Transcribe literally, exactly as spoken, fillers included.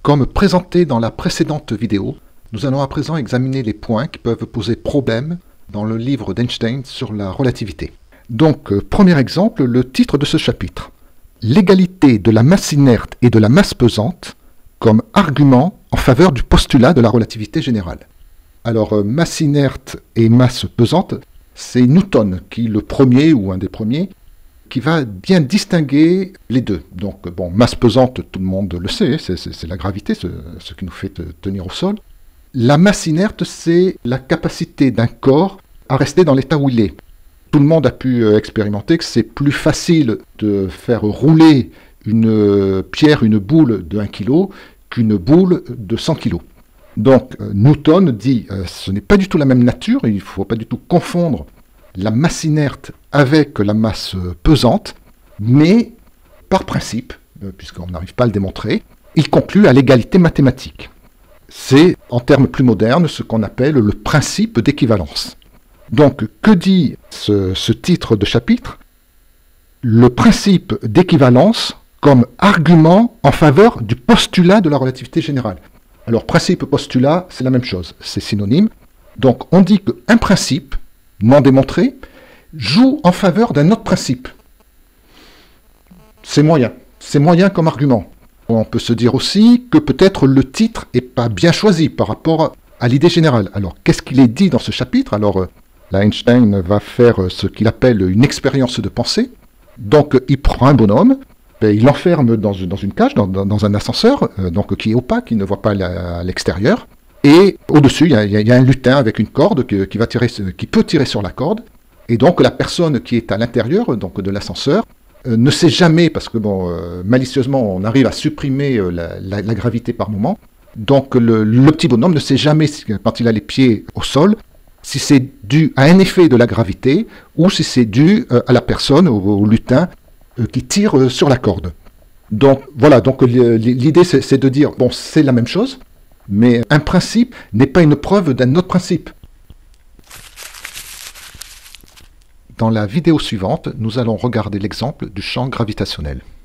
Comme présenté dans la précédente vidéo, nous allons à présent examiner les points qui peuvent poser problème dans le livre d'Einstein sur la relativité. Donc, euh, premier exemple, le titre de ce chapitre. L'égalité de la masse inerte et de la masse pesante comme argument en faveur du postulat de la relativité générale. Alors, euh, masse inerte et masse pesante, c'est Newton qui, le premier ou un des premiers, qui va bien distinguer les deux. Donc, bon, masse pesante, tout le monde le sait, c'est la gravité, ce, ce qui nous fait tenir au sol. La masse inerte, c'est la capacité d'un corps à rester dans l'état où il est. Tout le monde a pu expérimenter que c'est plus facile de faire rouler une pierre, une boule de un kilo, qu'une boule de cent kilos. Donc, Newton dit euh, ce n'est pas du tout la même nature, il ne faut pas du tout confondre la masse inerte avec la masse pesante, mais par principe, euh, puisqu'on n'arrive pas à le démontrer, il conclut à l'égalité mathématique. C'est, en termes plus modernes, ce qu'on appelle le principe d'équivalence. Donc, que dit ce, ce titre de chapitre? Le principe d'équivalence comme argument en faveur du postulat de la relativité générale. Alors, principe et postulat, c'est la même chose, c'est synonyme. Donc, on dit qu'un principe, non démontré, joue en faveur d'un autre principe. C'est moyen, c'est moyen comme argument. On peut se dire aussi que peut-être le titre n'est pas bien choisi par rapport à l'idée générale. Alors, qu'est-ce qu'il est dit dans ce chapitre? Alors, là, Einstein va faire ce qu'il appelle une expérience de pensée. Donc, il prend un bonhomme, il l'enferme dans, dans une cage, dans, dans un ascenseur, euh, donc qui est opaque, qui ne voit pas à l'extérieur. Et au-dessus, il y, y a un lutin avec une corde qui, qui, va tirer, qui peut tirer sur la corde. Et donc, la personne qui est à l'intérieur donc de l'ascenseur euh, ne sait jamais, parce que bon, euh, malicieusement, on arrive à supprimer euh, la, la, la gravité par moment. Donc, le, le petit bonhomme ne sait jamais, quand il a les pieds au sol, si c'est dû à un effet de la gravité ou si c'est dû euh, à la personne, au, au lutin, euh, qui tire euh, sur la corde. Donc, voilà, donc l'idée, c'est de dire, bon, c'est la même chose, mais un principe n'est pas une preuve d'un autre principe. Dans la vidéo suivante, nous allons regarder l'exemple du champ gravitationnel.